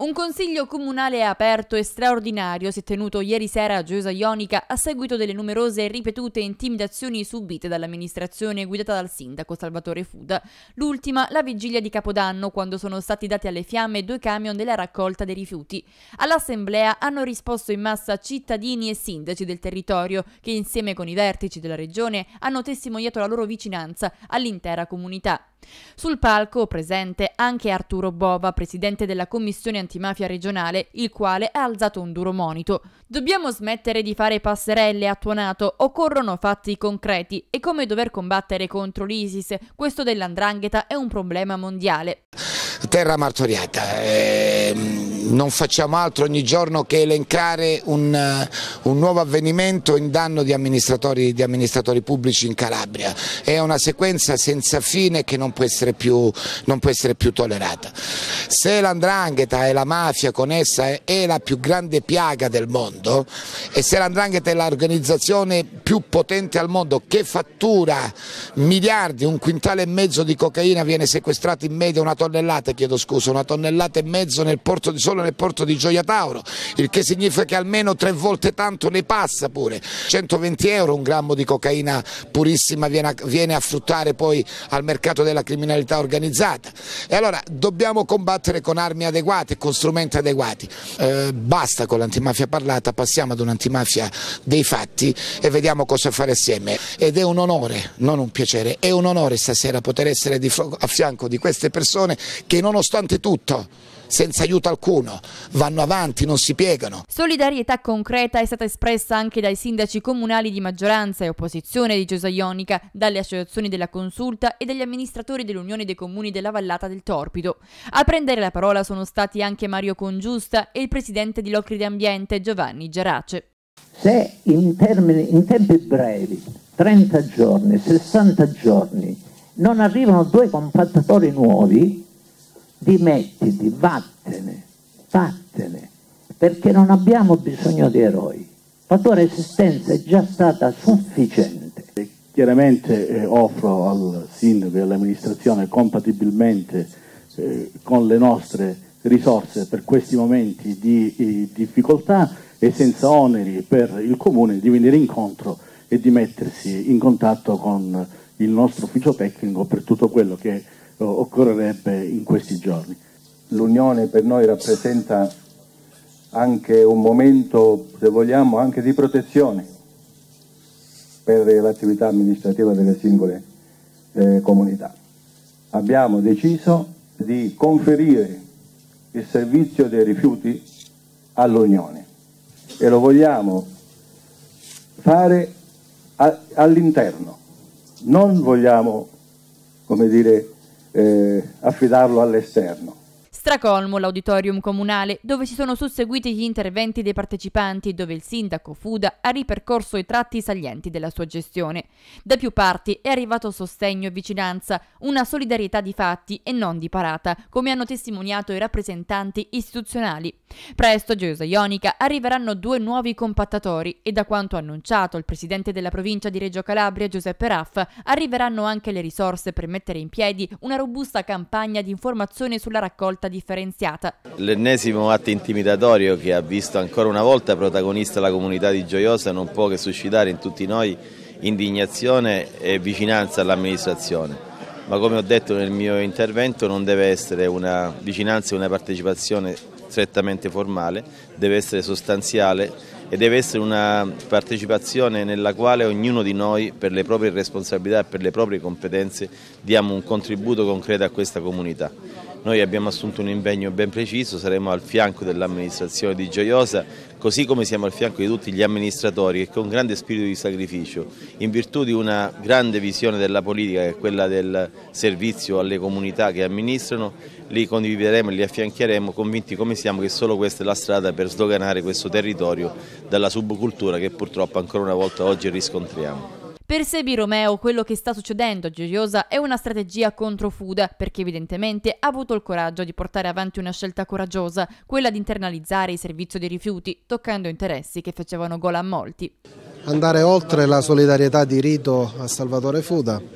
Un consiglio comunale aperto e straordinario si è tenuto ieri sera a Gioiosa Ionica a seguito delle numerose e ripetute intimidazioni subite dall'amministrazione guidata dal sindaco Salvatore Fuda. L'ultima la vigilia di Capodanno, quando sono stati dati alle fiamme 2 camion della raccolta dei rifiuti. All'assemblea hanno risposto in massa cittadini e sindaci del territorio che insieme con i vertici della regione hanno testimoniato la loro vicinanza all'intera comunità. Sul palco presente anche Arturo Bova, presidente della commissione antimafia regionale, il quale ha alzato un duro monito. Dobbiamo smettere di fare passerelle, ha tuonato, occorrono fatti concreti e come dover combattere contro l'ISIS, questo dell''ndrangheta è un problema mondiale. Terra martoriata, non facciamo altro ogni giorno che elencare un nuovo avvenimento in danno di amministratori pubblici in Calabria. È una sequenza senza fine che non può essere più tollerata. Se l''ndrangheta e la mafia con essa è la più grande piaga del mondo e se l''ndrangheta è l'organizzazione più potente al mondo che fattura miliardi, 1,5 quintali di cocaina viene sequestrato in media, una tonnellata e mezzo solo nel porto di Gioia Tauro, il che significa che almeno 3 volte tanto ne passa pure. 120 euro un grammo di cocaina purissima viene a fruttare poi al mercato della criminalità organizzata. E allora dobbiamo combattere con armi adeguate, con strumenti adeguati. Basta con l'antimafia parlata, passiamo ad un'antimafia dei fatti e vediamo cosa fare assieme. Ed è un onore, non un piacere, è un onore stasera poter essere a fianco di queste persone che nonostante tutto, senza aiuto alcuno, vanno avanti, non si piegano. Solidarietà concreta è stata espressa anche dai sindaci comunali di maggioranza e opposizione di Gioiosa Ionica, dalle associazioni della Consulta e dagli amministratori dell'Unione dei Comuni della Vallata del Torpido. A prendere la parola sono stati anche Mario Congiusta e il presidente di Locride Ambiente Giovanni Gerace. Se in tempi brevi, 30 giorni, 60 giorni, non arrivano 2 compattatori nuovi, dimettiti, vattene, perché non abbiamo bisogno di eroi. La tua resistenza è già stata sufficiente. Chiaramente offro al sindaco e all'amministrazione, compatibilmente con le nostre risorse per questi momenti di difficoltà e senza oneri per il comune, di venire incontro e di mettersi in contatto con il nostro ufficio tecnico per tutto quello che occorrerebbe in questi giorni. L'unione per noi rappresenta anche un momento, se vogliamo, anche di protezione per l'attività amministrativa delle singole comunità. Abbiamo deciso di conferire il servizio dei rifiuti all'Unione e lo vogliamo fare all'interno, non vogliamo, come dire, affidarlo all'esterno. Stracolmo l'auditorium comunale, dove si sono susseguiti gli interventi dei partecipanti e dove il sindaco Fuda ha ripercorso i tratti salienti della sua gestione. Da più parti è arrivato sostegno e vicinanza, una solidarietà di fatti e non di parata, come hanno testimoniato i rappresentanti istituzionali. Presto a Gioiosa Ionica arriveranno 2 nuovi compattatori e da quanto annunciato il presidente della provincia di Reggio Calabria Giuseppe Raffa arriveranno anche le risorse per mettere in piedi una robusta campagna di informazione sulla raccolta differenziata. L'ennesimo atto intimidatorio che ha visto ancora una volta protagonista la comunità di Gioiosa non può che suscitare in tutti noi indignazione e vicinanza all'amministrazione, ma come ho detto nel mio intervento non deve essere una vicinanza e una partecipazione strettamente formale, deve essere sostanziale e deve essere una partecipazione nella quale ognuno di noi per le proprie responsabilità e per le proprie competenze diamo un contributo concreto a questa comunità. Noi abbiamo assunto un impegno ben preciso, saremo al fianco dell'amministrazione di Gioiosa, così come siamo al fianco di tutti gli amministratori che con grande spirito di sacrificio, in virtù di una grande visione della politica che è quella del servizio alle comunità che amministrano, li condivideremo e li affiancheremo, convinti come siamo che solo questa è la strada per sdoganare questo territorio dalla subcultura che purtroppo ancora una volta oggi riscontriamo. Per Sebi Romeo quello che sta succedendo a Gioiosa è una strategia contro Fuda, perché evidentemente ha avuto il coraggio di portare avanti una scelta coraggiosa, quella di internalizzare il servizio dei rifiuti, toccando interessi che facevano gola a molti. Andare oltre la solidarietà di rito a Salvatore Fuda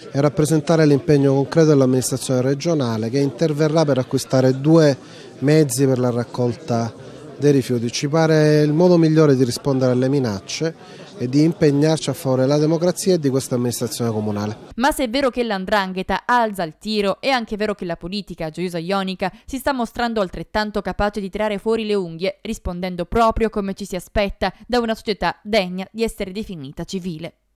e rappresentare l'impegno concreto dell'amministrazione regionale, che interverrà per acquistare 2 mezzi per la raccolta dei rifiuti. Ci pare il modo migliore di rispondere alle minacce e di impegnarci a favore della democrazia e di questa amministrazione comunale. Ma se è vero che l''ndrangheta alza il tiro, è anche vero che la politica gioiosa-ionica si sta mostrando altrettanto capace di tirare fuori le unghie, rispondendo proprio come ci si aspetta da una società degna di essere definita civile.